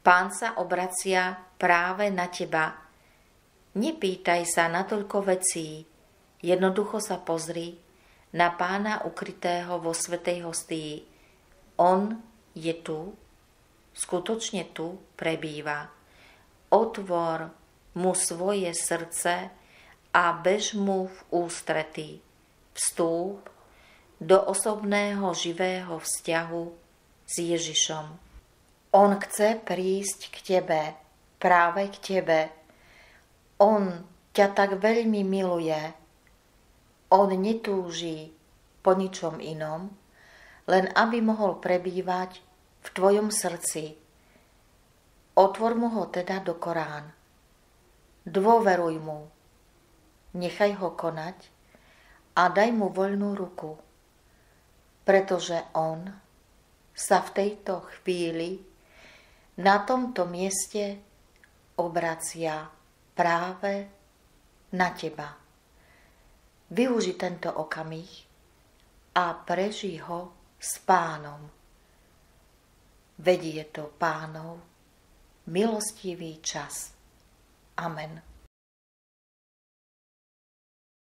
Pán sa obracia práve na teba. Nepýtaj sa na toľko vecí, jednoducho sa pozri na Pána ukrytého vo svätej hostii. On je tu, skutočne tu prebýva. Otvor mu svoje srdce a bež mu v ústrety. Vstúp do osobného živého vzťahu s Ježišom. On chce prísť k tebe, práve k tebe. On ťa tak veľmi miluje. On netúži po ničom inom, len aby mohol prebývať v tvojom srdci. Otvor mu ho teda do Korán. Dôveruj mu. Nechaj ho konať a daj mu voľnú ruku, pretože on sa v tejto chvíli na tomto mieste obracia práve na teba. Využi tento okamih a prežij ho s Pánom. Veď je to Pánov milostivý čas. Amen.